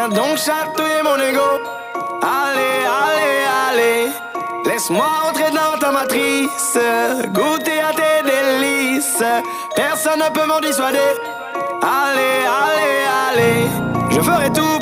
viens donc chatouiller mon ego. Allez, allez, allez, laisse-moi entrer dans ta matrice, goûter à tes délices. Personne ne peut m'en dissuader. Allez, allez, allez, je ferai tout